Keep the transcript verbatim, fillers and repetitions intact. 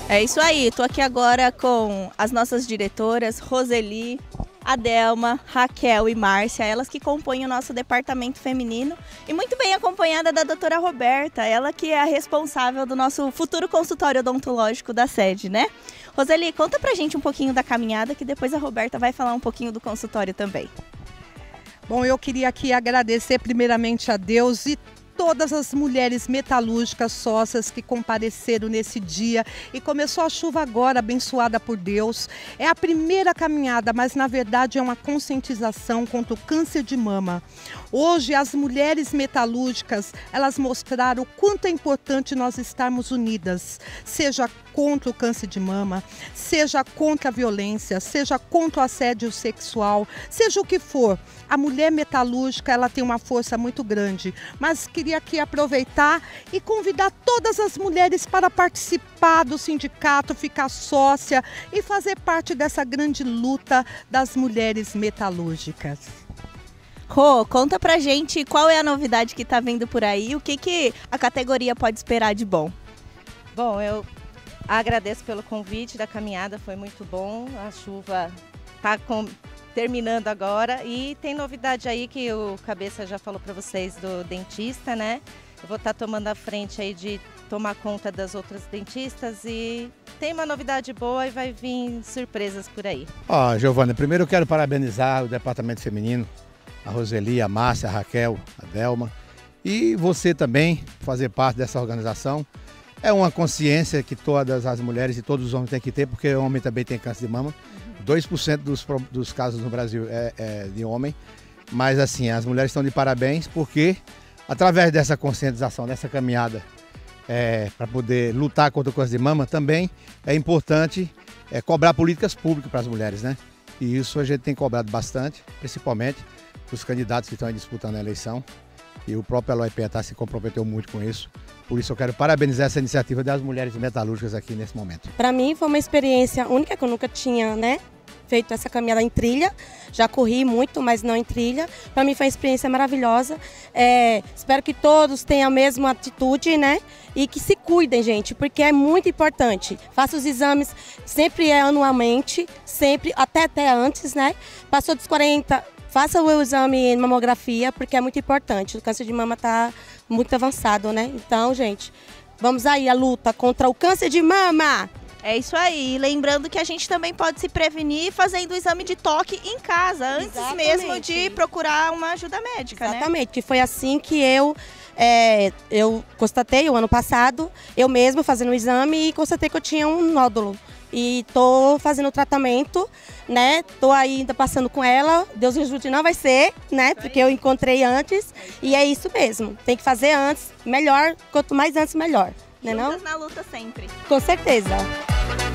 É isso aí, tô aqui agora com as nossas diretoras, Roseli, Adelma, Raquel e Márcia, elas que compõem o nosso departamento feminino e muito bem acompanhada da doutora Roberta, ela que é a responsável do nosso futuro consultório odontológico da sede, né? Roseli, conta pra gente um pouquinho da caminhada que depois a Roberta vai falar um pouquinho do consultório também. Bom, eu queria aqui agradecer primeiramente a Deus e todas as mulheres metalúrgicas sócias que compareceram nesse dia e começou a chuva agora, abençoada por Deus. É a primeira caminhada, mas na verdade é uma conscientização contra o câncer de mama. Hoje as mulheres metalúrgicas, elas mostraram o quanto é importante nós estarmos unidas, seja contra o câncer de mama, seja contra a violência, seja contra o assédio sexual, seja o que for. A mulher metalúrgica, ela tem uma força muito grande, mas queria aqui aproveitar e convidar todas as mulheres para participar do sindicato, ficar sócia e fazer parte dessa grande luta das mulheres metalúrgicas. Rô, conta pra gente qual é a novidade que tá vindo por aí, o que, que a categoria pode esperar de bom. Bom, eu agradeço pelo convite da caminhada, foi muito bom, a chuva está terminando agora e tem novidade aí que o Cabeça já falou para vocês do dentista, né? Eu vou estar tá tomando a frente aí de tomar conta das outras dentistas e tem uma novidade boa e vai vir surpresas por aí. Ó, oh, Giovana, primeiro eu quero parabenizar o departamento feminino, a Roseli, a Márcia, a Raquel, a Delma e você também fazer parte dessa organização. É uma consciência que todas as mulheres e todos os homens têm que ter, porque o homem também tem câncer de mama. dois por cento dos, dos casos no Brasil é, é de homem. Mas assim, as mulheres estão de parabéns porque, através dessa conscientização, dessa caminhada, é, para poder lutar contra o câncer de mama, também é importante é, cobrar políticas públicas para as mulheres, né? E isso a gente tem cobrado bastante, principalmente os candidatos que estão disputando a eleição. E o próprio Eloy Pietá se comprometeu muito com isso. Por isso eu quero parabenizar essa iniciativa das mulheres metalúrgicas aqui nesse momento. Para mim foi uma experiência única, que eu nunca tinha, né, feito essa caminhada em trilha. Já corri muito, mas não em trilha. Para mim foi uma experiência maravilhosa. É, espero que todos tenham a mesma atitude, né? E que se cuidem, gente, porque é muito importante. Faça os exames, sempre é anualmente, sempre, até, até antes, né? Passou dos quarenta... Faça o exame de mamografia, porque é muito importante. O câncer de mama está muito avançado, né? Então, gente, vamos aí à luta contra o câncer de mama! É isso aí. Lembrando que a gente também pode se prevenir fazendo o exame de toque em casa, antes Exatamente. mesmo de procurar uma ajuda médica, Exatamente, né? que foi assim que eu, é, eu constatei o ano passado, eu mesma fazendo o exame e constatei que eu tinha um nódulo. E tô fazendo o tratamento, né? Tô ainda passando com ela. Deus me ajude, não vai ser, né? Porque eu encontrei antes. E é isso mesmo. Tem que fazer antes, melhor. Quanto mais antes, melhor. Né, não? Juntas na luta sempre. Com certeza.